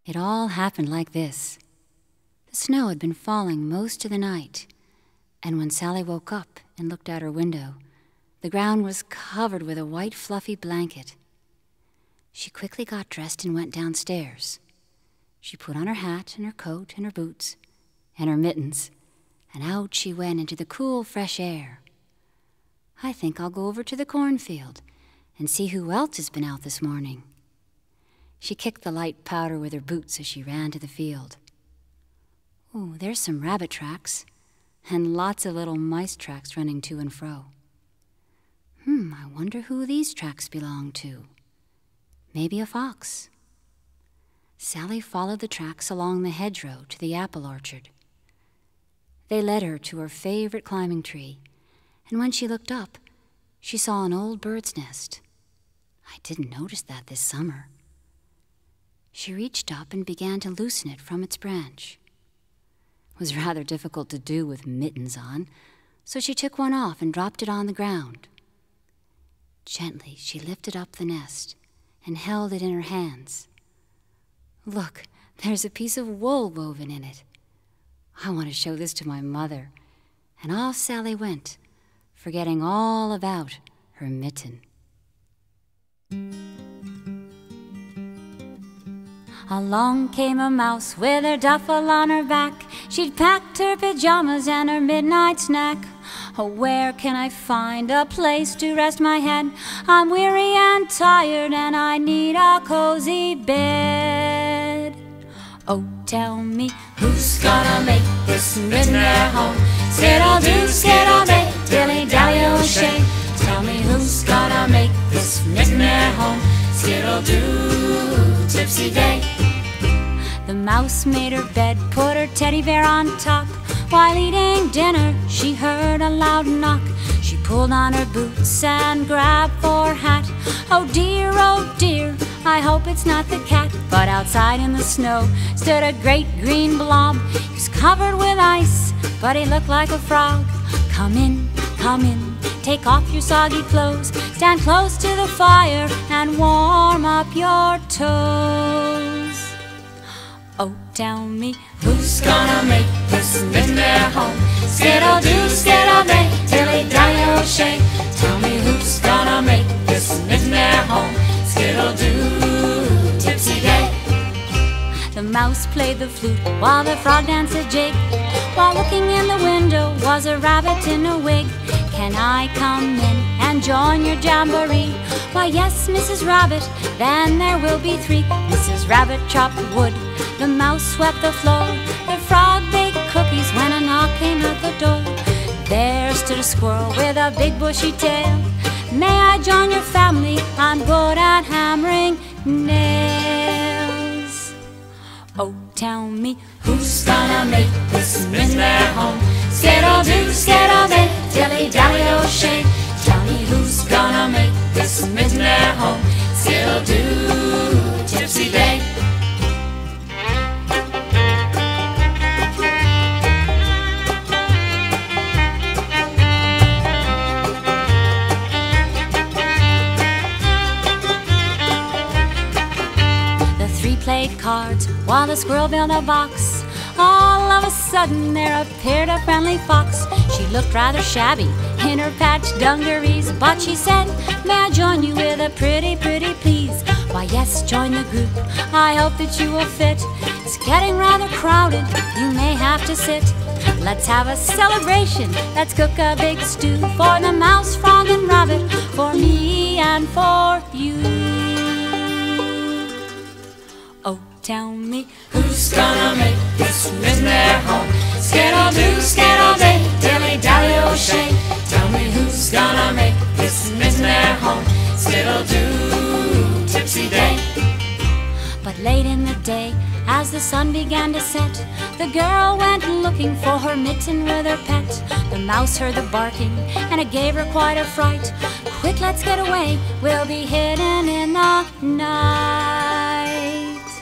It all happened like this. The snow had been falling most of the night, and when Sally woke up and looked out her window, the ground was covered with a white fluffy blanket. She quickly got dressed and went downstairs. She put on her hat and her coat and her boots and her mittens, and out she went into the cool, fresh air. I think I'll go over to the cornfield and see who else has been out this morning. She kicked the light powder with her boots as she ran to the field. Oh, there's some rabbit tracks, and lots of little mice tracks running to and fro. I wonder who these tracks belong to. Maybe a fox. Sally followed the tracks along the hedgerow to the apple orchard. They led her to her favorite climbing tree, and when she looked up, she saw an old bird's nest. I didn't notice that this summer. She reached up and began to loosen it from its branch. It was rather difficult to do with mittens on, so she took one off and dropped it on the ground. Gently, she lifted up the nest and held it in her hands. Look, there's a piece of wool woven in it. I want to show this to my mother. And off Sally went, forgetting all about her mitten. Along came a mouse with her duffel on her back. She'd packed her pajamas and her midnight snack. Oh, where can I find a place to rest my head? I'm weary and tired and I need a cozy bed. Oh, tell me, who's gonna make this mitten their home? Skiddle-doo, skiddle-day, dilly-dally, o'shay. Tell me, who's gonna make this mitten their home? Skiddle-doo, tipsy-day. The mouse made her bed, put her teddy bear on top. While eating dinner, she heard a loud knock. She pulled on her boots and grabbed for her hat. Oh dear, I hope it's not the cat. But outside in the snow stood a great green blob. He was covered with ice, but he looked like a frog. Come in, take off your soggy clothes. Stand close to the fire and warm up your toes. Oh, tell me, who's gonna make this mitten their home? Skiddle-doo, skiddle-day, dilly-dally, o'shay. Tell me, who's gonna make this mitten their home? Skiddle-doo, tipsy-day. The mouse played the flute while the frog danced a jig. While looking in the window was a rabbit in a wig. Can I come in and join your jamboree? Why, yes, Mrs. Rabbit, then there will be three. Mrs. Rabbit chopped wood, the mouse swept the floor. The frog baked cookies when a knock came at the door. There stood a squirrel with a big bushy tail. May I join your family? I'm good at hammering nails. Oh, tell me, who's gonna make this mitten their home? Skiddle-doo, skiddle-day, dilly-dally, o'shay. Tell me, who's gonna make this mitten their home? Skiddle-doo, tipsy-day. Played cards while the squirrel built a box. All of a sudden there appeared a friendly fox. She looked rather shabby in her patched dungarees, but she said, may I join you with a pretty please? Why yes, join the group, I hope that you will fit. It's getting rather crowded, you may have to sit. Let's have a celebration, let's cook a big stew for the mouse, frog and rabbit, for me and for you. Oh, tell me, who's gonna make this mitten their home? Skiddle-doo, skiddle-day, dilly-dally, o'shay. Tell me, who's gonna make this mitten their home? Skiddle-doo, tipsy-day. But late in the day, as the sun began to set, the girl went looking for her mitten with her pet. The mouse heard the barking, and it gave her quite a fright. Quick, let's get away, we'll be hidden in the night.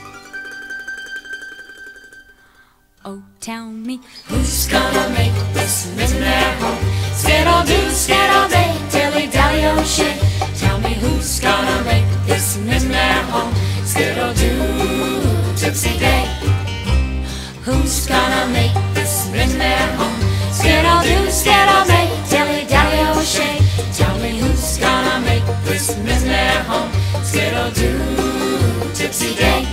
Oh, tell me, who's gonna make this mitten their home? Skiddle-doo, skiddle-day, dilly-dally, o'shay. Tell me, who's gonna make this mitten their home? Skiddle-doo, tipsy tipsy day. Who's gonna make this Mitten their home? Skiddle-doo, skiddle-day, dilly-dally-o-shay. Tell me who's gonna make this Mitten their home? Skiddle-doo, tipsy day.